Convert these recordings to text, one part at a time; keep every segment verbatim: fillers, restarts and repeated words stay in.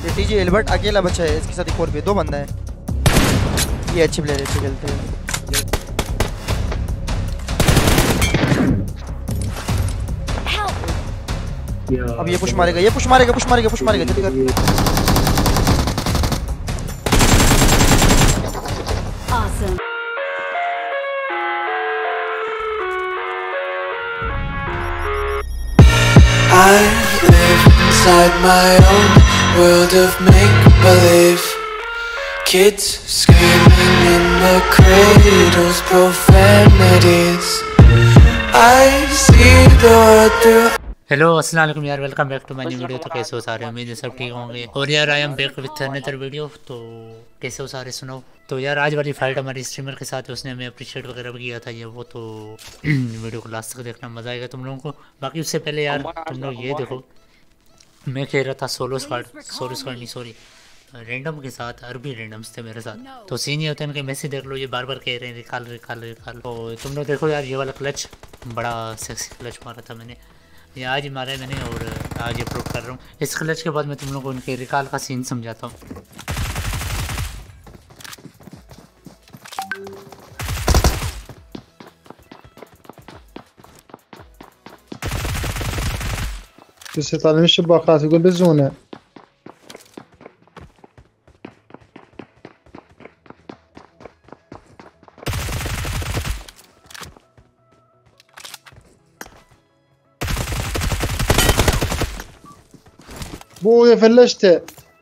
ये TG Albert अकेला बचा है, इसके साथ एक और भी दो बंदा है। ये अच्छी प्लेयर अच्छे खेलते हैं। अब ये पुश मारेगा, ये पुश मारेगा, पुश मारेगा, पुश मारेगा, जल्दी कर। Awesome. I live inside my own world of make-believe. Kids screaming in the cradles, profanities. I see the world through. Hello अस्सलाम वालेकुम यार, welcome back to my new video. तो कैसे हो सारे, उम्मीद है सब ठीक होंगे। और यार I am back with another video. तो कैसे हो सारे, सुनो। तो यार आज वाली फाइट हमारी स्ट्रीमर के साथ है, उसने हमें अप्रिशिएट वगैरह भी किया था ये वो। तो वीडियो को लास्ट तक देखना, मज़ा आएगा तुम लोगों को। बाकी उससे पहले यार तुम लोग ये देखो, मैं कह रहा था सोलो स्क्वाड सोलो स्क्वाड नहीं सॉरी रैंडम के साथ, अरबी रैंडम्स थे मेरे साथ। तो सीन ये होते हैं उनके मैसेज देख लो, ये बार बार कह रहे हैं रिकॉल रिकॉल रिकॉल। तो तुम लोग देखो यार, ये वाला क्लच बड़ा सेक्सी क्लच मारा था मैंने, ये आज ही मारा है मैंने और आज अपलोड कर रहा हूँ। इस क्लच के बाद मैं तुम लोगों को उनके रिकॉल का सीन समझाता हूँ। تستطيع الشباكات يقول بالزونة. بويا فلشته.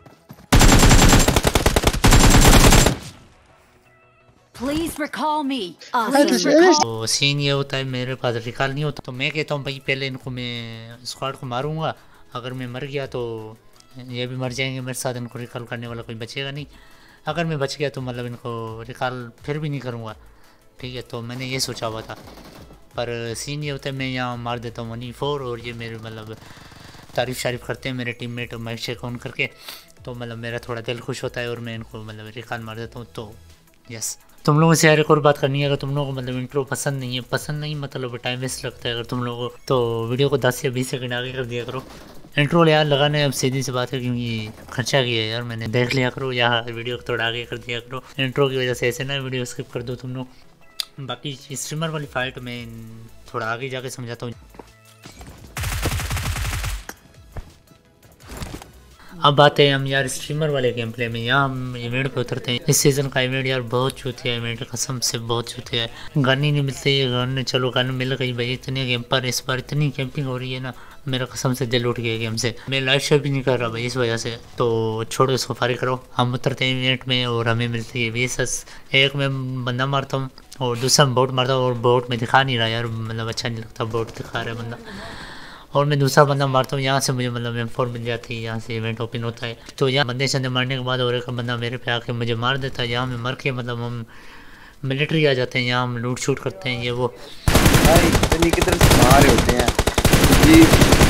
Please recall me. तो सीन ये होता है, मेरे पास रिकॉल नहीं होता, तो मैं कहता हूँ भाई पहले इनको मैं स्क्वाड को मारूंगा, अगर मैं मर गया तो ये भी मर जाएंगे मेरे साथ, इनको रिकॉल करने वाला कोई बचेगा नहीं। अगर मैं बच गया तो मतलब इनको रिकॉल फिर भी नहीं करूँगा, ठीक है। तो मैंने ये सोचा हुआ था, पर सीन ये होता है मैं यहाँ मार देता हूँ वन फोर, और ये मेरे मतलब तारीफ़ शारीफ करते हैं मेरे टीममेट माइक चेक ऑन करके, तो मतलब मेरा थोड़ा दिल खुश होता है और मैं इनको मतलब रिकॉल मार देता हूँ। तो यस, तुम लोगों से यार एक और बात करनी है, अगर तुम लोगों को मतलब इंट्रो पसंद नहीं है, पसंद नहीं मतलब टाइम वेस्ट लगता है अगर तुम लोगों को, तो वीडियो को दस या बीस सेकंड आगे कर दिया करो। इंट्रो यार लगाने अब सीधी सी बात है, क्योंकि खर्चा किया है यार मैंने, देख लिया करो, या वीडियो को थोड़ा आगे कर दिया करो। इंट्रो की वजह से ऐसे ना वीडियो स्किप कर दो तुम लोग। बाकी स्ट्रीमर वाली फाइट में थोड़ा आगे जाके समझाता हूँ। अब आते हैं हम यार स्ट्रीमर वाले गेम प्ले में। यहाँ हम इवेंट पे उतरते हैं। इस सीज़न का इवेंट यार बहुत चूतिया इवेंट, कसम से बहुत चूतिया है। गन ही नहीं मिलती है, गन चलो गन मिल गई भाई, इतने गेम पर इस बार इतनी कैंपिंग हो रही है ना, मेरा कसम से दिल उठ गया गेम से। मैं लाइव शेयर भी नहीं कर रहा भाई इस वजह से। तो छोड़ो इसको, फारी करो। हम उतरते हैं इवेंट में और हमें मिलती है वीएसएस। एक में बंदा मारता हूँ और दूसरा बोट मारता हूँ, और बोट में दिखा नहीं रहा यार, मतलब अच्छा नहीं लगता, बोट दिखा रहा है बंदा, और मैं दूसरा बंदा मारता हूँ। यहाँ से मुझे मतलब एम फोर मिल जाती है, यहाँ से इवेंट ओपन होता है। तो यहाँ बंदे शंदे मारने के बाद और एक बंदा मेरे पे आके मुझे मार देता है। यहाँ मैं मर के मतलब हम मिलिट्री आ जाते हैं, यहाँ हम लूट शूट करते हैं ये वो। भाई इतनी किधर से मारे होते हैं जी।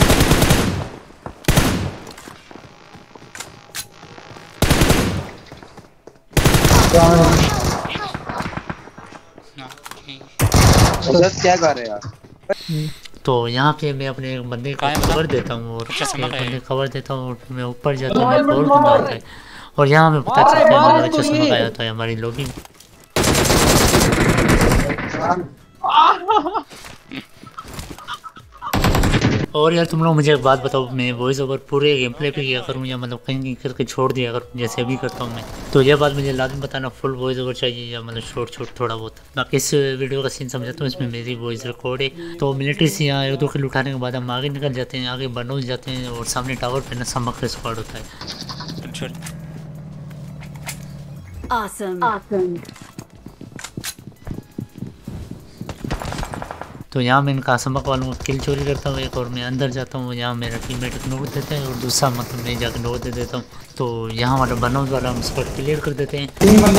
सर क्या कर रहे हैं यार। तो यहाँ पे मैं अपने एक बंदे को कवर देता हूँ और एक बंदे कवर देता हूँ और मैं ऊपर जाता हूँ, मैं बोर्ड बंदा होता है, और यहाँ हमें पता चलता है हमारा चश्मा गायब होता है हमारी लॉबी में। और यार तुम लोग मुझे एक बात बताओ, मैं वॉइस ओवर पूरे गेम प्ले पे किया करूँ या मतलब कहीं कहीं करके छोड़ दिया करूँ जैसे अभी करता हूँ मैं? तो ये बात मुझे लाजमी बताना, फुल वॉइस ओवर चाहिए या मतलब शॉर्ट शॉर्ट थोड़ा बहुत। बाकी इस वीडियो का सीन समझाता हूँ, इसमें मेरी वॉइस रिकॉर्ड है। तो मिलिट्री से यहाँ एक दो किल उठाने के बाद हम आगे निकल जाते हैं, आगे बनोज जाते हैं, और सामने टावर पे ना समक स्क्वाड होता है। Awesome. Awesome. तो यहाँ मैं इनका समक वालों को किल चोरी करता हूँ एक, और मैं अंदर जाता हूँ, यहाँ मेरा टीममेट को नोट देते हैं और दूसरा मतलब मैं जाकर नोट दे देता हूँ। तो यहाँ वाला बनोज वाला हम स्क्वाड क्लियर कर देते हैं।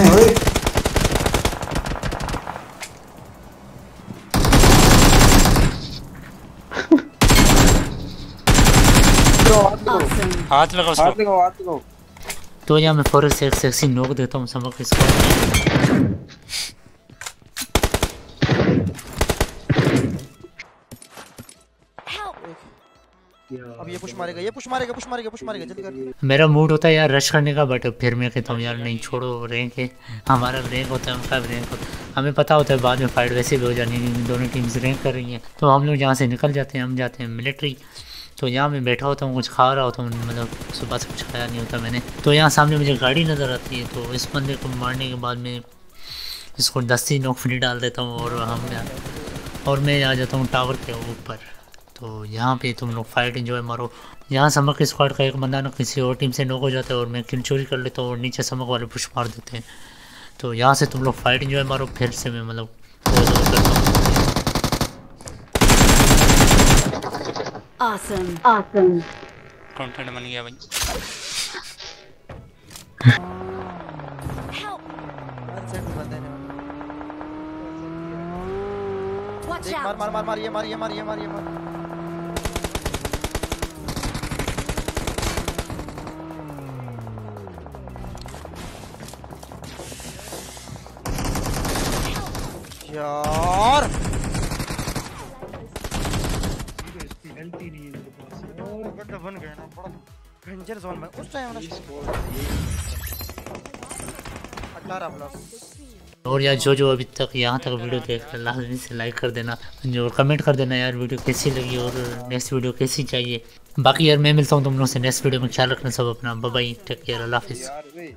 हाथ लगाओ हाथ लगाओ हाथ लगाओ। तो यहाँ मैं फॉरेस्ट से एक सेक्सी नोक देता हूँ समक स्क्वाड। अब ये पुश मारेगा, ये पुश मारेगा, पुश मारेगा, पुश मारेगा, जल्दी कर। मेरा मूड होता है यार रश करने का, बट फिर मैं कहता हूँ यार नहीं छोड़ो, रैंक है हमारा, रैंक होता है उनका भी रैंक होता है, हमें पता होता है बाद में फाइट वैसे भी हो जानी है, दोनों टीम्स रैंक कर रही हैं, तो हम लोग यहाँ से निकल जाते हैं, हम जाते हैं मिलिट्री। तो यहाँ मैं बैठा होता हूँ, कुछ खा रहा होता हूँ, मतलब सुबह से कुछ खाया नहीं होता मैंने, तो यहाँ सामने मुझे गाड़ी नज़र आती है, तो इस बंदे को मारने के बाद में इसको दस्ती नोक फ्री डाल देता हूँ और हम और मैं आ जाता हूँ टावर के ऊपर। तो यहाँ पे तुम लोग फाइट एंजॉय मारो। यहाँ समक स्क्वाड का एक बंदा ना किसी और टीम से नॉक हो जाता है और मैं किल चोरी कर लेता हूँ और नीचे समक वाले पुश मार देते हैं। तो यहाँ से तुम लोग फाइट एंजॉय मारो, फिर से मैं मतलब करता हूँ। Awesome. Awesome. कंटेंट बन गया भाई। Watch देख, मार out. मार मार मार, ये मार, ये मार, ये मार, ये मार। यार बन गया ना, बड़ा डेंजर जोन में उस टाइम अठारह प्लस। और यार जो जो अभी तक यहाँ तक वीडियो देख रहे हैं लाजमी से लाइक कर देना और कमेंट कर देना यार वीडियो कैसी लगी और नेक्स्ट वीडियो कैसी चाहिए। बाकी यार मैं मिलता हूँ तुम लोगों से नेक्स्ट वीडियो में, ख्याल रखना सब अपना, बाय बाय, टेक केयर, अल्लाह हाफिज़।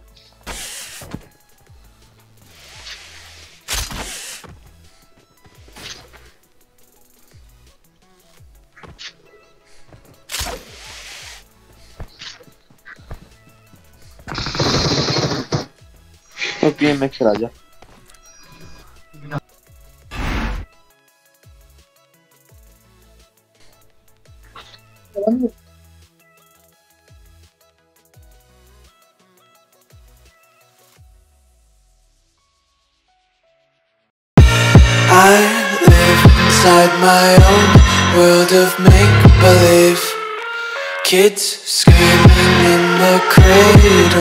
PMX Raja I live inside my own world of make-believe. Kids screaming in the cradle.